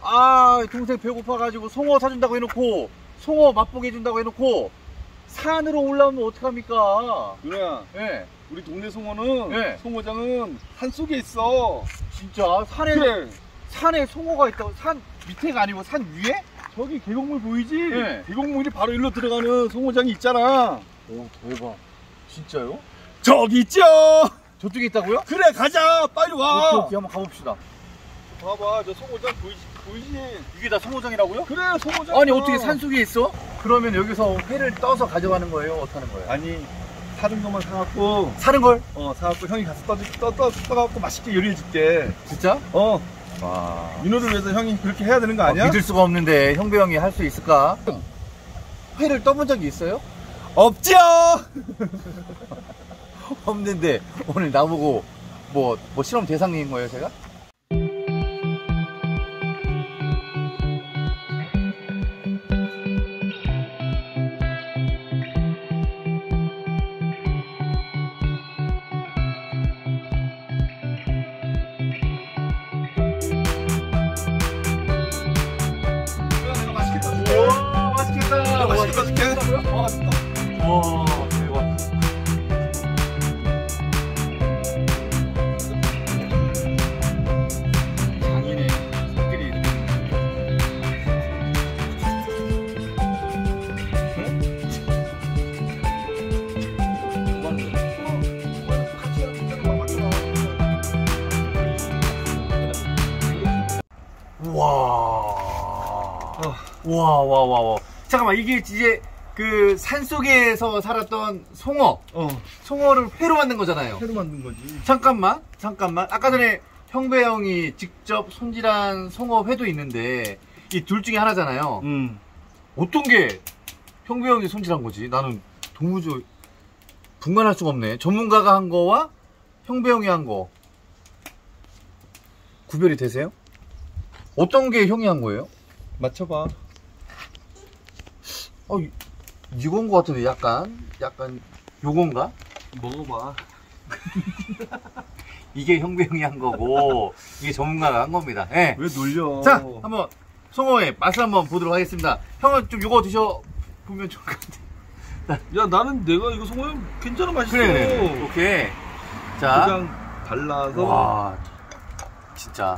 아, 동생 배고파가지고 송어 사준다고 해놓고 송어 맛보게 해준다고 해놓고 산으로 올라오면 어떡합니까? 누나야, 예. 우리 동네 송어는 네. 송어장은 산 속에 있어. 진짜 산에 그래. 산에 송어가 있다고? 산 밑에가 아니고 산 위에? 저기 계곡물 보이지? 네. 계곡물이 바로 일로 들어가는 송어장이 있잖아. 오, 대박. 진짜요? 저기 있죠. 저쪽에 있다고요? 그래, 가자. 빨리 와. 오케이, 한번 가봅시다. 봐봐, 저 송어장 보이지? 이게 다 송어장이라고요? 그래, 송어장. 아니 어떻게 산속에 있어? 그러면 여기서 회를 떠서 가져가는 거예요? 어떻게 하는 거예요? 아니, 사는 것만 사갖고, 사는 걸? 사갖고 형이 가서 떠갖고 맛있게 요리해줄게. 진짜? 와. 민호를 위해서 형이 그렇게 해야 되는 거 아니야? 믿을 수가 없는데 형배 형이 할 수 있을까? 회를 떠본 적이 있어요? 없죠. 없는데 오늘 나보고 뭐 실험 대상인 거예요 제가? 맛있겠다. 맛있게. 와, 대박. 장인의 손길이 와. 잠깐만, 이게 이제 그 산속에서 살았던 송어를 회로 만든 거잖아요. 회로 만든 거지. 잠깐만. 아까 전에 형배 형이 직접 손질한 송어 회도 있는데 이 둘 중에 하나잖아요. 어떤 게 형배 형이 손질한 거지? 나는 도무지 분간할 수가 없네. 전문가가 한 거와 형배 형이 한 거 구별이 되세요? 어떤 게 형이 한 거예요? 맞춰봐. 이건 거 같은데 약간 요건가? 먹어봐. 이게 형배 형이 한 거고 이게 전문가가 한 겁니다. 네. 왜 놀려? 자, 한번 송어의 맛을 한번 보도록 하겠습니다. 형은 좀 요거 드셔보면 좋을 것 같아. 야, 나는 내가 이거 송어 괜찮아, 맛있어. 그래. 오케이. 자, 그냥 달라서. 와, 진짜.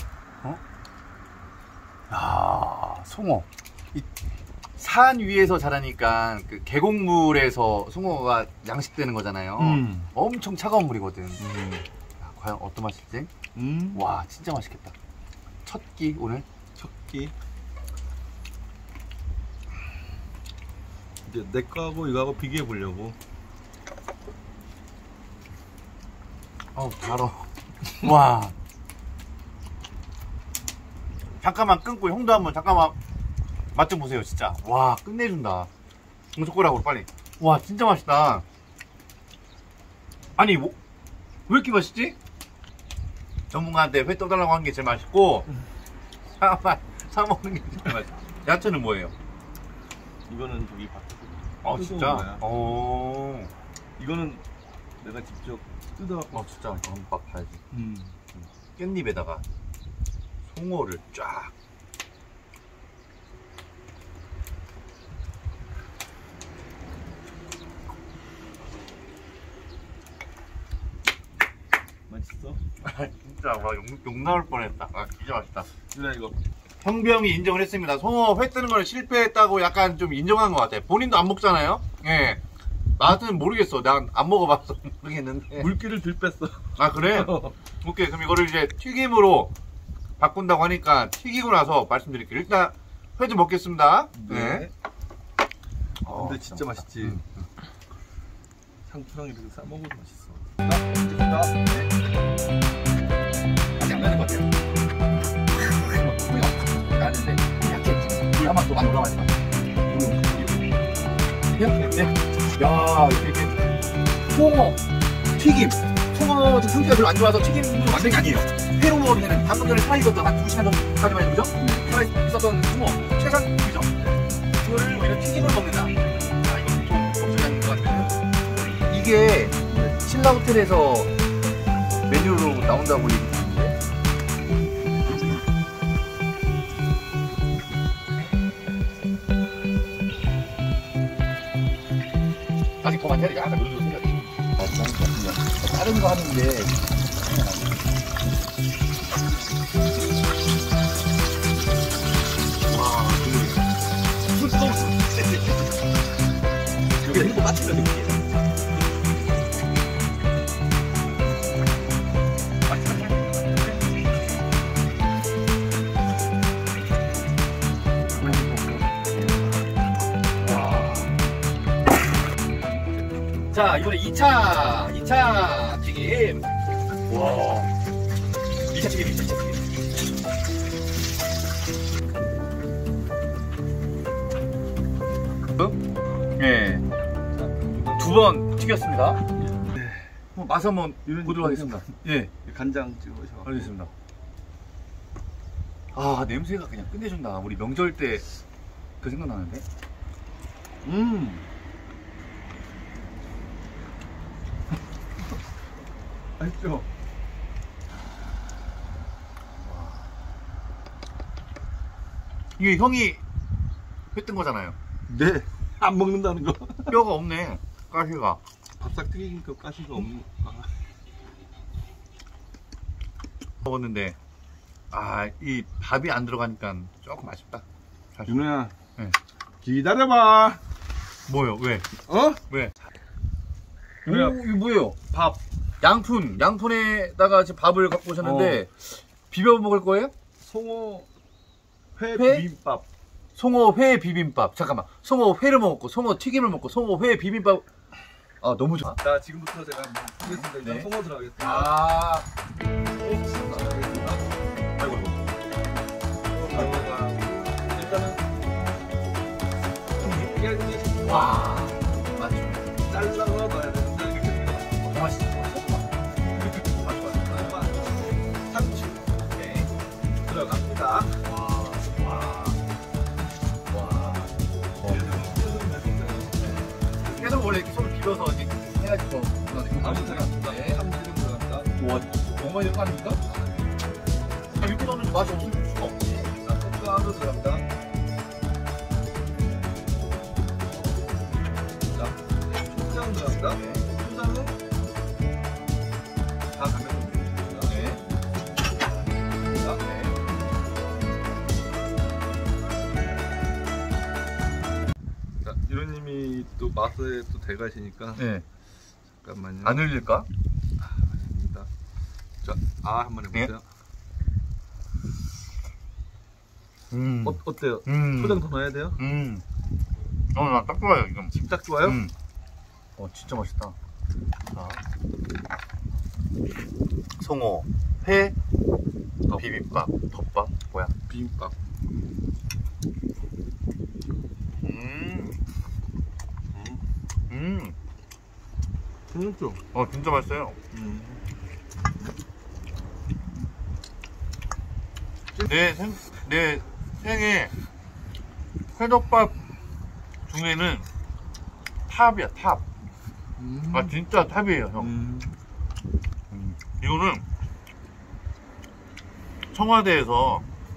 야, 송어. 산 위에서 자라니까 그 계곡물에서 송어가 양식되는 거잖아요. 엄청 차가운 물이거든. 야, 과연 어떤 맛일지? 와, 진짜 맛있겠다. 첫 끼 오늘. 첫 끼. 이제 내 거하고 이거하고 비교해 보려고. 바로. 와. 잠깐만 끊고 형도 한번 잠깐만 맛 좀 보세요. 진짜 와, 끝내준다. 젓가락으로 빨리. 와, 진짜 맛있다. 아니 왜 이렇게 맛있지? 전문가한테 회 떠달라고 하는 게 제일 맛있고 사 먹는 게 제일 맛있어. 야채는 뭐예요? 이거는 저기 밭에서 진짜? 이거는 내가 직접 뜯어갖고. 진짜 한번 막 봐야지. 깻잎에다가 송어를 쫙. 맛있어? 진짜 와, 욕 나올 뻔했다. 진짜 맛있다. 그래, 이거. 형병이 인정을 했습니다. 송어 회 뜨는 걸 실패했다고 약간 좀 인정한 것 같아. 본인도 안 먹잖아요. 예. 맛은 모르겠어. 난 안 먹어봐서 모르겠는데. 물기를 들 뺐어. 아, 그래? 오케이. 그럼 이거를 이제 튀김으로 바꾼다고 하니까 튀기고 나서 말씀드릴게요. 일단 회 좀 먹겠습니다. 네. 근데 진짜 맛있지. 상추랑 이렇게 싸먹어도 맛있어. 아직 안 되는 것 같아요. 나는데 약해. 물 한 번 더 안 올라가지 마. 네. 야, 이렇게 송어 튀김. 송어 상태가 별로 안 좋아서 튀김으로 만든 게 아니에요. 회로 먹으면 방금 전에 살아있었던 한 2시간 전까지만 해도 그죠? 살아있었던 송어 최상급이죠? 이거를 오히려 튀김을 먹는다. 이거 좀 없어지는 것 같아요. 이게 신라 호텔에서 메뉴로 나온다고 얘기 듣는데 더 많이 해야 돼. 약간 요즘 생각. 다른 거 하는 게. 와, 술 뜨거웠어. 여기 행복 빠지면 이게. 자, 이번에 2차 튀김. 와. 2차 튀김, 2차 튀김. 예. 2번 튀겼습니다. 네. 맛 한번 보도록 하겠습니다. 예. 간장 찍으셔. 알겠습니다. 아, 냄새가 그냥 끝내준다. 우리 명절 때 그 생각나는데. 맛있죠? 이게 형이 했던 거잖아요. 네. 안 먹는다는 거. 뼈가 없네. 가시가. 밥싹 튀기니까 가시가 없는. 먹었는데 이 밥이 안 들어가니까 조금 아쉽다. 윤호야. 네. 기다려봐. 뭐요? 왜? 어? 왜? 윤호야. 오, 이거 뭐예요? 밥. 양푼에다가 지금 밥을 갖고 오셨는데 비벼 먹을 거예요? 송어 회 회? 비빔밥. 송어 회 비빔밥. 잠깐만. 송어 회를 먹고 송어 튀김을 먹고 송어 회 비빔밥. 아, 너무 좋아. 자, 지금부터 제가 보겠습니다. 일단 네. 송어 들어가겠습니다. 아, 들어가겠습니다. 아이고. 송어가 일단은 좀 느끼하게 와, 맞죠. 잘라서 넣어야 되는데 이렇게 들어가요. 맛있어. 상추 들어갑니다. 계속 원래 이렇게 손을 비벼서 이렇게 해야지 더 다음 들어갑니다. 네. 참기름 들어갑니다. 와, 너무 많이 넣은 거 아닙니까? 이렇게 넣는 맛이 없을 수가 없지. 자, 고추장도 들어갑니다. 자, 초장 들어갑니다. 초장은 다 가면 됩니다. 네. 자, 자, 이로님이 또 맛에 또 대가시니까 네. 잠깐만요. 안 흘릴까? 맞습니다. 자, 한번 해보세요. 어때요? 초장 더 넣어야 돼요? 나 딱 좋아요, 이거. 지금 딱 좋아요? 진짜 맛있다. 자. 송어, 회, 비빔밥, 덮밥, 뭐야? 비빔밥. 그렇죠. 진짜 맛있어요. 내 생애 회덮밥 중에는 탑이야, 탑. 진짜 탑이에요, 형. 이거는 청와대에서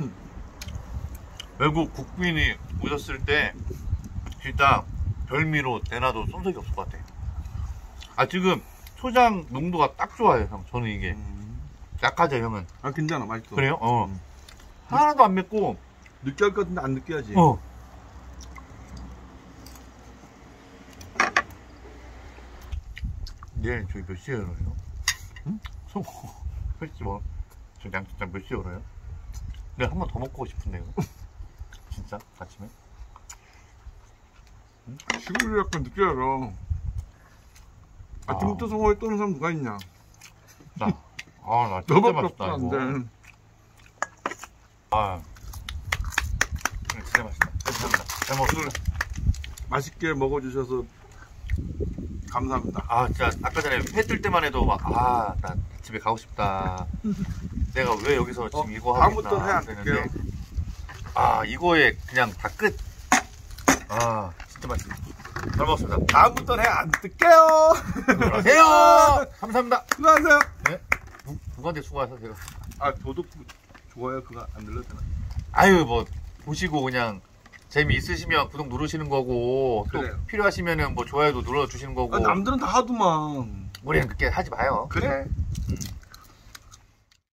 외국 국빈이 오셨을 때 진짜 별미로 내놔도 손색이 없을 것 같아. 지금 초장 농도가 딱 좋아요, 형. 저는 이게 약하죠, 형은. 괜찮아, 맛있어. 그래요? 하나도 안 맵고. 느끼할 것 같은데 안 느끼하지. 내일 저희 몇 시에 열어요? 송어 회집 저 양식장 몇 시에 열어요? 내가 한 번 더 먹고 싶은데 이거 진짜 아침에? 시골이 약간 늦게 열어. 아침부터 송어에 떠는 사람 누가 있냐? 나 진짜 너밖에 맛있다 없어. 이거. 안 진짜 맛있다. 감사합니다. 잘 먹었습니다. 맛있게 먹어주셔서 감사합니다. 진짜 아까 전에 회 뜰 때만 해도 나 집에 가고 싶다. 내가 왜 여기서 지금 이거 하고 있나. 다음부터 회 안 뜰게요. 이거에 그냥 다 끝. 진짜 맛있다. 잘 먹었습니다. 다음부터 회 안 뜰게요. 안녕하세요. 감사합니다. 수고하세요. 네? 누구한테 수고하세요, 제가? 저도 좋아요. 그거 안 눌러도 되나? 뭐 보시고 그냥 재미있으시면 구독 누르시는 거고 또 그래요. 필요하시면은 뭐 좋아요도 눌러주시는 거고 남들은 다 하더만. 우리는 그렇게 하지 마요. 그래?